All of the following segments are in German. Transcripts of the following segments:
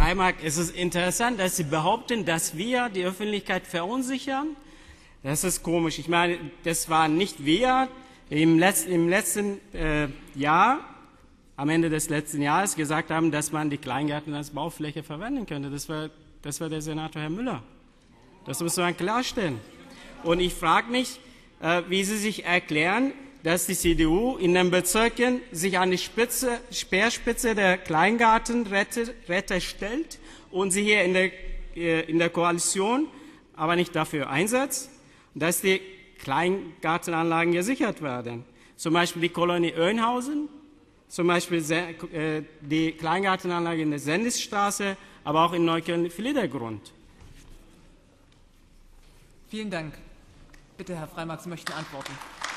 Freimark, es ist interessant, dass Sie behaupten, dass wir die Öffentlichkeit verunsichern. Das ist komisch. Ich meine, das waren nicht wir im letzten Jahr, am Ende des letzten Jahres gesagt haben, dass man die Kleingärten als Baufläche verwenden könnte. Das war der Senator Herr Müller. Das muss man klarstellen. Und ich frage mich, wie Sie sich erklären, dass die CDU in den Bezirken sich an die Speerspitze der Kleingartenretter stellt und sie hier in der Koalition aber nicht dafür einsetzt, dass die Kleingartenanlagen gesichert werden. Zum Beispiel die Kolonie Oeynhausen, zum Beispiel die Kleingartenanlage in der Sendisstraße, aber auch in Neukölln-Fliedergrund. Vielen Dank. Bitte, Herr Freimark, Sie möchten antworten.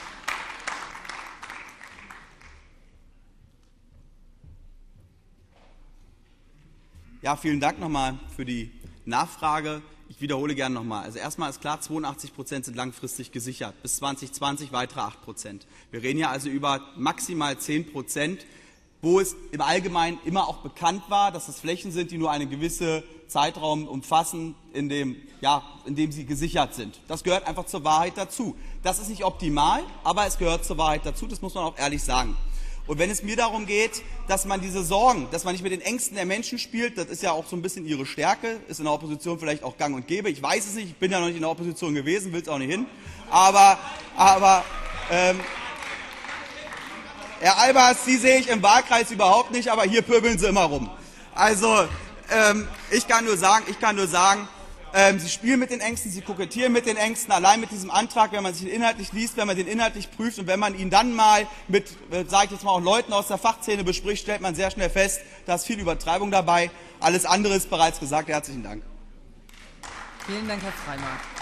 Ja, vielen Dank nochmal für die Nachfrage. Ich wiederhole gerne nochmal. Also erstmal ist klar, 82% sind langfristig gesichert. Bis 2020 weitere 8%. Wir reden ja also über maximal 10%, wo es im Allgemeinen immer auch bekannt war, dass es Flächen sind, die nur einen gewissen Zeitraum umfassen, in dem sie gesichert sind. Das gehört einfach zur Wahrheit dazu. Das ist nicht optimal, aber es gehört zur Wahrheit dazu. Das muss man auch ehrlich sagen. Und wenn es mir darum geht, dass man diese Sorgen, dass man nicht mit den Ängsten der Menschen spielt, das ist ja auch so ein bisschen ihre Stärke, ist in der Opposition vielleicht auch gang und gäbe. Ich weiß es nicht, ich bin ja noch nicht in der Opposition gewesen, will es auch nicht hin. Aber Herr Albers, Sie sehe ich im Wahlkreis überhaupt nicht, aber hier pöbeln Sie immer rum. Also ich kann nur sagen, Sie spielen mit den Ängsten, Sie kokettieren mit den Ängsten, allein mit diesem Antrag, wenn man sich den inhaltlich liest, wenn man den inhaltlich prüft und wenn man ihn dann mal mit, sage ich jetzt mal, auch Leuten aus der Fachszene bespricht, stellt man sehr schnell fest, da ist viel Übertreibung dabei. Alles andere ist bereits gesagt. Herzlichen Dank. Vielen Dank, Herr Freimark.